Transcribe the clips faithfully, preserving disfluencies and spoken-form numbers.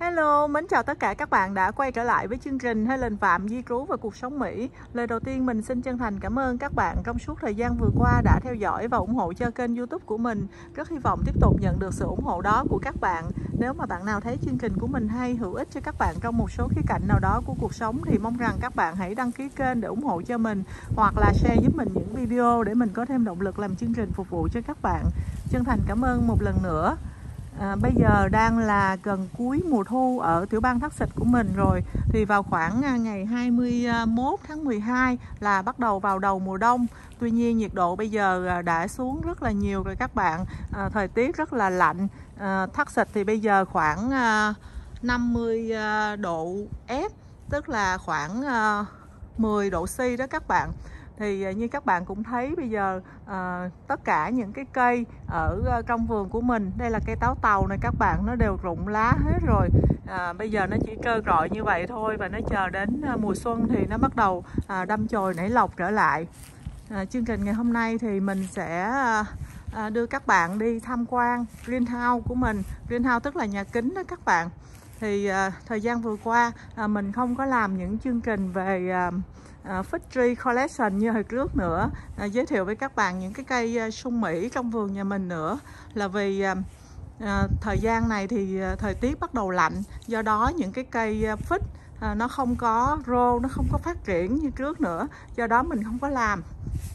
Hello, mến chào tất cả các bạn đã quay trở lại với chương trình Helen Phạm Di trú và cuộc sống Mỹ. Lời đầu tiên mình xin chân thành cảm ơn các bạn trong suốt thời gian vừa qua đã theo dõi và ủng hộ cho kênh YouTube của mình. Rất hy vọng tiếp tục nhận được sự ủng hộ đó của các bạn. Nếu mà bạn nào thấy chương trình của mình hay, hữu ích cho các bạn trong một số khía cạnh nào đó của cuộc sống thì mong rằng các bạn hãy đăng ký kênh để ủng hộ cho mình, hoặc là share giúp mình những video để mình có thêm động lực làm chương trình phục vụ cho các bạn. Chân thành cảm ơn một lần nữa. À, bây giờ đang là gần cuối mùa thu ở tiểu bang Texas của mình rồi, thì vào khoảng ngày hai mươi mốt tháng mười hai là bắt đầu vào đầu mùa đông. Tuy nhiên nhiệt độ bây giờ đã xuống rất là nhiều rồi các bạn. À, thời tiết rất là lạnh. à, Texas thì bây giờ khoảng à, năm mươi độ F, tức là khoảng à, mười độ C đó các bạn. Thì như các bạn cũng thấy bây giờ à, tất cả những cái cây ở trong vườn của mình, đây là cây táo tàu này các bạn, nó đều rụng lá hết rồi. à, Bây giờ nó chỉ trơ trọi như vậy thôi, và nó chờ đến mùa xuân thì nó bắt đầu à, đâm chồi nảy lộc trở lại. à, Chương trình ngày hôm nay thì mình sẽ à, đưa các bạn đi tham quan greenhouse của mình. Greenhouse tức là nhà kính đó các bạn. Thì à, thời gian vừa qua à, mình không có làm những chương trình về à, Uh, Fig Tree Collection như hồi trước nữa, uh, giới thiệu với các bạn những cái cây uh, sung Mỹ trong vườn nhà mình nữa, là vì uh, uh, thời gian này thì uh, thời tiết bắt đầu lạnh, do đó những cái cây uh, Fig uh, nó không có rô, nó không có phát triển như trước nữa, do đó mình không có làm.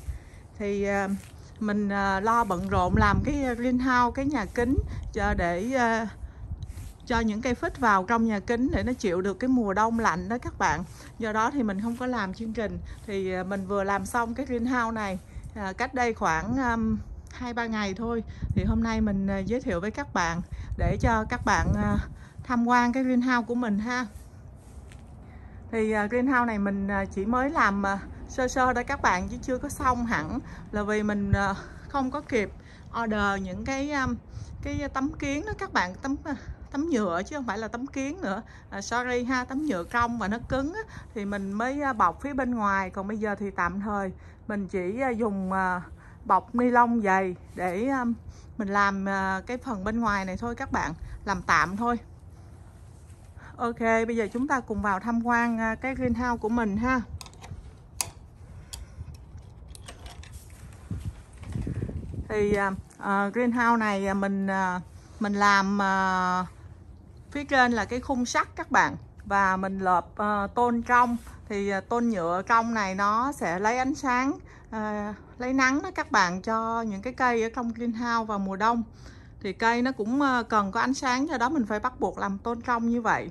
Thì uh, mình uh, lo bận rộn làm cái greenhouse, cái nhà kính cho để uh, cho những cây Fig vào trong nhà kính để nó chịu được cái mùa đông lạnh đó các bạn. Do đó thì mình không có làm chương trình. Thì mình vừa làm xong cái greenhouse này à, cách đây khoảng um, hai ba ngày thôi. Thì hôm nay mình uh, giới thiệu với các bạn để cho các bạn uh, tham quan cái greenhouse của mình ha. Thì uh, greenhouse này mình uh, chỉ mới làm uh, sơ sơ đó các bạn, chứ chưa có xong hẳn, là vì mình uh, không có kịp order những cái um, cái tấm kiến đó các bạn, tấm uh, tấm nhựa chứ không phải là tấm kiến nữa. à, sorry ha, tấm nhựa cong và nó cứng á, thì mình mới bọc phía bên ngoài. Còn bây giờ thì tạm thời mình chỉ dùng bọc ni lông dày để mình làm cái phần bên ngoài này thôi các bạn, làm tạm thôi. Ok, bây giờ chúng ta cùng vào tham quan cái greenhouse của mình ha. Thì uh, greenhouse này mình uh, mình làm uh, phía trên là cái khung sắt các bạn, và mình lợp uh, tôn trong. Thì uh, tôn nhựa trong này nó sẽ lấy ánh sáng, uh, lấy nắng đó các bạn, cho những cái cây ở trong greenhouse vào mùa đông. Thì cây nó cũng uh, cần có ánh sáng, do đó mình phải bắt buộc làm tôn trong như vậy.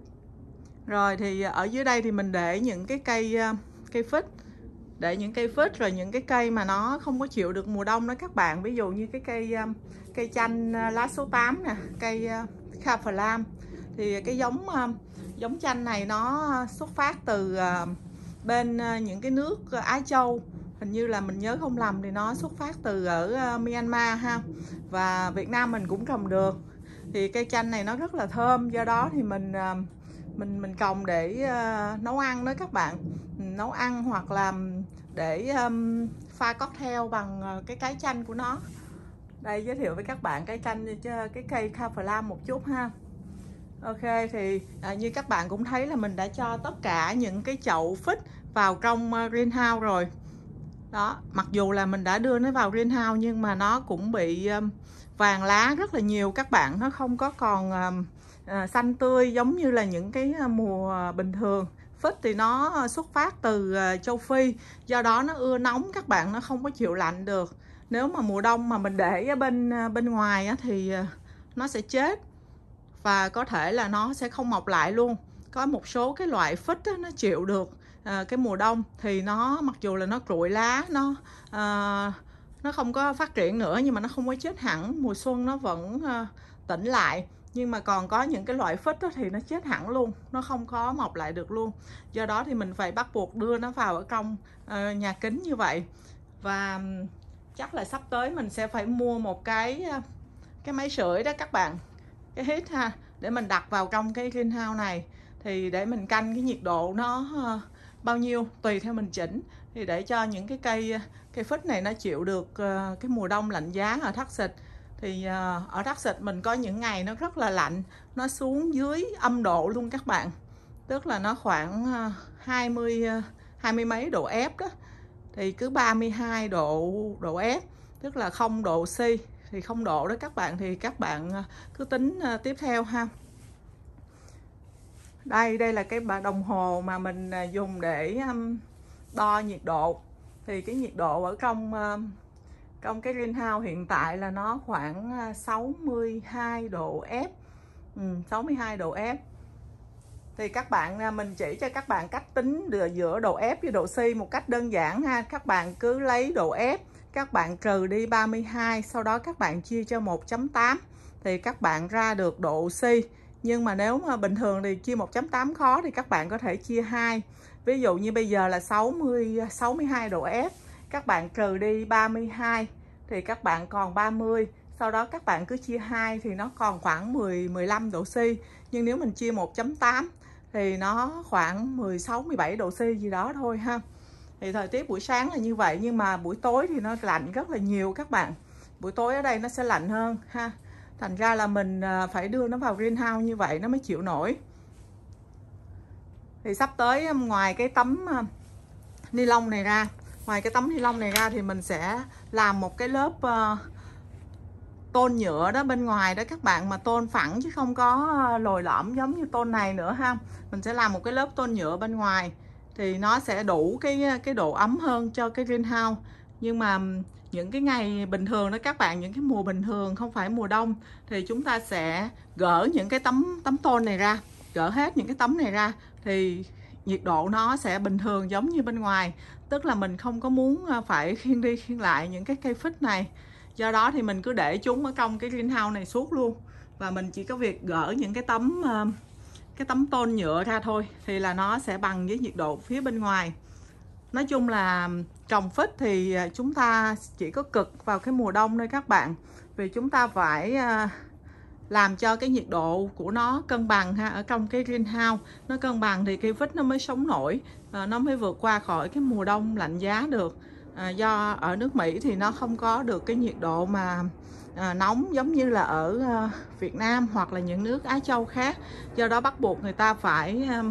Rồi thì ở dưới đây thì mình để những cái cây uh, cây Fig, để những cây Fig, rồi những cái cây mà nó không có chịu được mùa đông đó các bạn. Ví dụ như cái cây uh, cây chanh uh, lá số tám nè, cây uh, Khaflam. Thì cái giống uh, giống chanh này nó xuất phát từ uh, bên uh, những cái nước uh, Á Châu. Hình như là mình nhớ không lầm thì nó xuất phát từ ở uh, Myanmar ha. Và Việt Nam mình cũng trồng được. Thì cây chanh này nó rất là thơm, do đó thì mình uh, mình mình trồng để uh, nấu ăn đó các bạn. Nấu ăn hoặc là để um, pha cocktail bằng uh, cái trái chanh của nó. Đây, giới thiệu với các bạn cái chanh, cái cây Khaflam một chút ha. Ok, thì à, như các bạn cũng thấy là mình đã cho tất cả những cái chậu Fig vào trong uh, greenhouse rồi. Đó, mặc dù là mình đã đưa nó vào greenhouse nhưng mà nó cũng bị um, vàng lá rất là nhiều các bạn. Nó không có còn um, uh, xanh tươi giống như là những cái uh, mùa bình thường. Fig thì nó xuất phát từ uh, châu Phi, do đó nó ưa nóng các bạn, nó không có chịu lạnh được. Nếu mà mùa đông mà mình để ở bên bên ngoài á, thì nó sẽ chết, và có thể là nó sẽ không mọc lại luôn. Có một số cái loại Fig á, nó chịu được à, cái mùa đông, thì nó mặc dù là nó trụi lá, nó à, nó không có phát triển nữa, nhưng mà nó không có chết hẳn. Mùa xuân nó vẫn à, tỉnh lại. Nhưng mà còn có những cái loại Fig á, thì nó chết hẳn luôn, nó không có mọc lại được luôn. Do đó thì mình phải bắt buộc đưa nó vào ở trong à, nhà kính như vậy. Và chắc là sắp tới mình sẽ phải mua một cái cái máy sưởi đó các bạn, cái heat ha, để mình đặt vào trong cái greenhouse này. Thì để mình canh cái nhiệt độ nó uh, bao nhiêu tùy theo mình chỉnh, thì để cho những cái cây cây Fig này nó chịu được uh, cái mùa đông lạnh giá ở Texas. Thì ở Texas mình có những ngày nó rất là lạnh, nó xuống dưới âm độ luôn các bạn, tức là nó khoảng hai mươi hai mươi mấy độ F đó, thì cứ ba mươi hai độ độ F, tức là không độ C, thì không độ đó các bạn, thì các bạn cứ tính tiếp theo ha. Đây đây là cái đồng hồ mà mình dùng để đo nhiệt độ. Thì cái nhiệt độ ở trong trong cái greenhouse hiện tại là nó khoảng sáu mươi hai độ F. ừ, sáu mươi hai độ F. Thì các bạn, mình chỉ cho các bạn cách tính giữa độ F với độ C một cách đơn giản ha. Các bạn cứ lấy độ F, các bạn trừ đi ba mươi hai, sau đó các bạn chia cho một chấm tám thì các bạn ra được độ C. Nhưng mà nếu mà bình thường thì chia một chấm tám khó thì các bạn có thể chia hai. Ví dụ như bây giờ là sáu mươi sáu mươi hai độ F, các bạn trừ đi ba mươi hai thì các bạn còn ba mươi. Sau đó các bạn cứ chia hai thì nó còn khoảng mười mười lăm độ C. Nhưng nếu mình chia một chấm tám thì nó khoảng mười sáu mười bảy độ C gì đó thôi ha. Thì thời tiết buổi sáng là như vậy, nhưng mà buổi tối thì nó lạnh rất là nhiều các bạn. Buổi tối ở đây nó sẽ lạnh hơn ha. Thành ra là mình phải đưa nó vào greenhouse như vậy nó mới chịu nổi. Thì sắp tới ngoài cái tấm ni lông này ra, ngoài cái tấm ni lông này ra thì mình sẽ làm một cái lớp uh, tôn nhựa đó bên ngoài đó các bạn, mà tôn phẳng chứ không có lồi lõm giống như tôn này nữa ha. Mình sẽ làm một cái lớp tôn nhựa bên ngoài thì nó sẽ đủ cái cái độ ấm hơn cho cái greenhouse. Nhưng mà những cái ngày bình thường đó các bạn, những cái mùa bình thường không phải mùa đông thì chúng ta sẽ gỡ những cái tấm tấm tôn này ra, gỡ hết những cái tấm này ra thì nhiệt độ nó sẽ bình thường giống như bên ngoài. Tức là mình không có muốn phải khiêng đi khiêng lại những cái cây phích này. Do đó thì mình cứ để chúng ở trong cái greenhouse này suốt luôn. Và mình chỉ có việc gỡ những cái tấm cái tấm tôn nhựa ra thôi thì là nó sẽ bằng với nhiệt độ phía bên ngoài. Nói chung là trồng phích thì chúng ta chỉ có cực vào cái mùa đông thôi các bạn. Vì chúng ta phải làm cho cái nhiệt độ của nó cân bằng ha, ở trong cái greenhouse nó cân bằng thì cây phích nó mới sống nổi, nó mới vượt qua khỏi cái mùa đông lạnh giá được. À, do ở nước Mỹ thì nó không có được cái nhiệt độ mà à, nóng giống như là ở à, Việt Nam hoặc là những nước Á Châu khác. Do đó bắt buộc người ta phải à,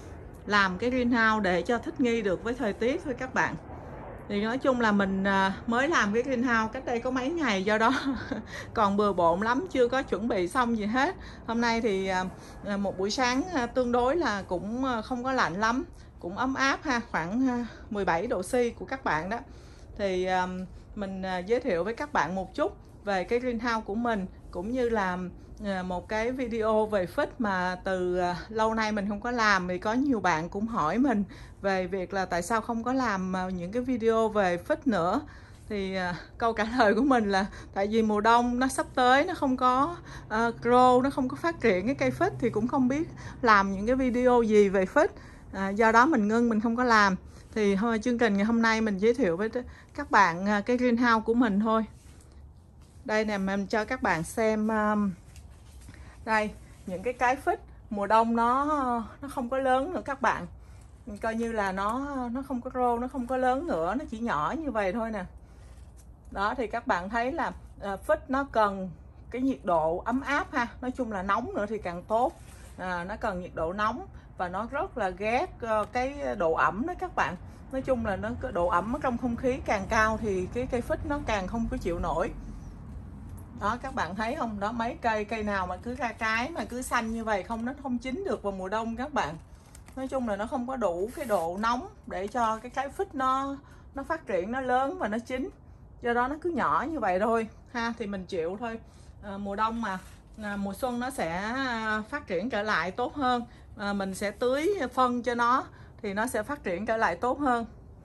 làm cái greenhouse để cho thích nghi được với thời tiết thôi các bạn. Thì nói chung là mình à, mới làm cái greenhouse cách đây có mấy ngày, do đó còn bừa bộn lắm, chưa có chuẩn bị xong gì hết. Hôm nay thì à, một buổi sáng à, tương đối là cũng không có lạnh lắm, cũng ấm áp ha, khoảng mười bảy độ C của các bạn đó. Thì à, mình à, giới thiệu với các bạn một chút về cái greenhouse của mình, cũng như là à, một cái video về phích mà từ à, lâu nay mình không có làm. Thì có nhiều bạn cũng hỏi mình về việc là tại sao không có làm à, những cái video về phích nữa. Thì à, câu trả lời của mình là tại vì mùa đông nó sắp tới, nó không có uh, grow, nó không có phát triển cái cây phích thì cũng không biết làm những cái video gì về phích. À, do đó mình ngưng, mình không có làm. Thì thôi, chương trình ngày hôm nay mình giới thiệu với các bạn cái greenhouse của mình thôi. Đây nè, mình cho các bạn xem um, đây những cái cái phích mùa đông nó nó không có lớn nữa các bạn, coi như là nó nó không có rô, nó không có lớn nữa, nó chỉ nhỏ như vậy thôi nè. Đó thì các bạn thấy là uh, phích nó cần cái nhiệt độ ấm áp ha, nói chung là nóng nữa thì càng tốt. À, nó cần nhiệt độ nóng và nó rất là ghét uh, cái độ ẩm đó các bạn. Nói chung là nó độ ẩm ở trong không khí càng cao thì cái cây phích nó càng không có chịu nổi. Đó các bạn thấy không, đó mấy cây cây nào mà cứ ra trái mà cứ xanh như vậy không, nó không chín được vào mùa đông các bạn. Nói chung là nó không có đủ cái độ nóng để cho cái trái phích nó nó phát triển, nó lớn và nó chín. Do đó nó cứ nhỏ như vậy thôi ha, thì mình chịu thôi. À, mùa đông mà à, mùa xuân nó sẽ phát triển trở lại tốt hơn. À, mình sẽ tưới phân cho nó thì nó sẽ phát triển trở lại tốt hơn.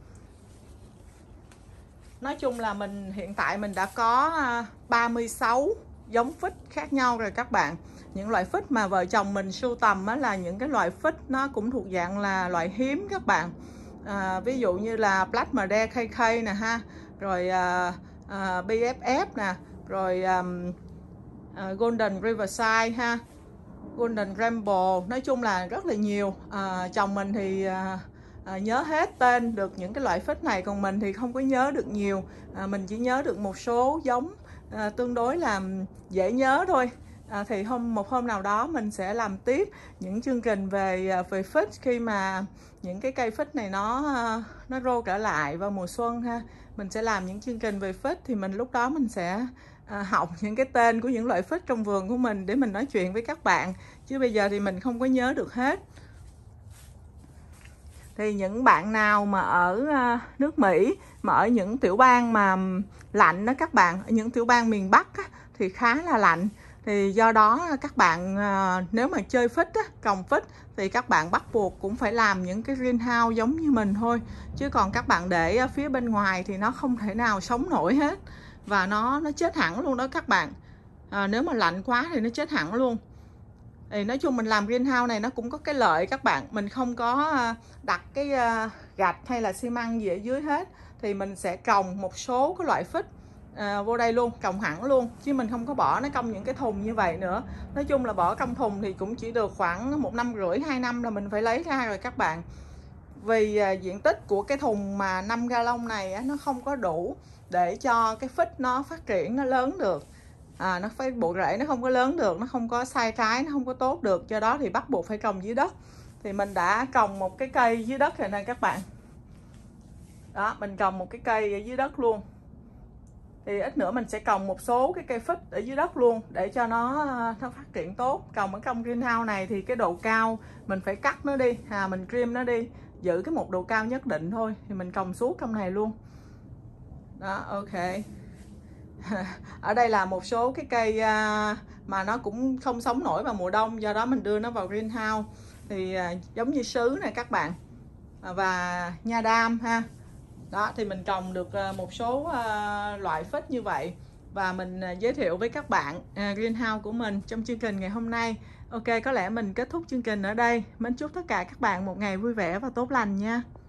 Nói chung là mình hiện tại mình đã có ba mươi sáu giống phích khác nhau rồi các bạn. Những loại phích mà vợ chồng mình sưu tầm á, là những cái loại phích nó cũng thuộc dạng là loại hiếm các bạn. À, ví dụ như là Black Mare ca ca nè ha, rồi à, à, bê ép ép nè, rồi à, à, Golden Riverside ha, Golden Rainbow. Nói chung là rất là nhiều. À, chồng mình thì à, À, nhớ hết tên được những cái loại phích này, còn mình thì không có nhớ được nhiều. À, mình chỉ nhớ được một số giống à, tương đối là dễ nhớ thôi. À, thì hôm một hôm nào đó mình sẽ làm tiếp những chương trình về về phích khi mà những cái cây phích này nó nó rô trở lại vào mùa xuân ha. Mình sẽ làm những chương trình về phích, thì mình lúc đó mình sẽ à, học những cái tên của những loại phích trong vườn của mình để mình nói chuyện với các bạn, chứ bây giờ thì mình không có nhớ được hết. Thì những bạn nào mà ở nước Mỹ, mà ở những tiểu bang mà lạnh đó các bạn, ở những tiểu bang miền Bắc á, thì khá là lạnh. Thì do đó các bạn nếu mà chơi phích á, trồng phích thì các bạn bắt buộc cũng phải làm những cái greenhouse giống như mình thôi. Chứ còn các bạn để ở phía bên ngoài thì nó không thể nào sống nổi hết. Và nó nó chết hẳn luôn đó các bạn. À, nếu mà lạnh quá thì nó chết hẳn luôn. Thì nói chung mình làm greenhouse này nó cũng có cái lợi các bạn. Mình không có đặt cái gạch hay là xi măng gì ở dưới hết. Thì mình sẽ trồng một số cái loại phích à, vô đây luôn, trồng hẳn luôn. Chứ mình không có bỏ nó trong những cái thùng như vậy nữa. Nói chung là bỏ trong thùng thì cũng chỉ được khoảng một năm rưỡi, hai năm là mình phải lấy ra rồi các bạn. Vì à, diện tích của cái thùng mà năm gallon này á, nó không có đủ để cho cái phích nó phát triển, nó lớn được. À, nó phải bộ rễ nó không có lớn được, nó không có sai trái, nó không có tốt được, do đó thì bắt buộc phải trồng dưới đất. Thì mình đã trồng một cái cây dưới đất rồi nè các bạn. Đó, mình trồng một cái cây ở dưới đất luôn. Thì ít nữa mình sẽ trồng một số cái cây phích ở dưới đất luôn để cho nó nó phát triển tốt. Trồng ở trong greenhouse này thì cái độ cao mình phải cắt nó đi, à, mình trim nó đi, giữ cái một độ cao nhất định thôi. Thì mình trồng suốt trong này luôn. Đó, ok. Ở đây là một số cái cây mà nó cũng không sống nổi vào mùa đông, do đó mình đưa nó vào greenhouse. Thì giống như sứ này các bạn, và nha đam ha. Đó, thì mình trồng được một số loại phích như vậy và mình giới thiệu với các bạn greenhouse của mình trong chương trình ngày hôm nay. Ok, có lẽ mình kết thúc chương trình ở đây. Mến chúc tất cả các bạn một ngày vui vẻ và tốt lành nha.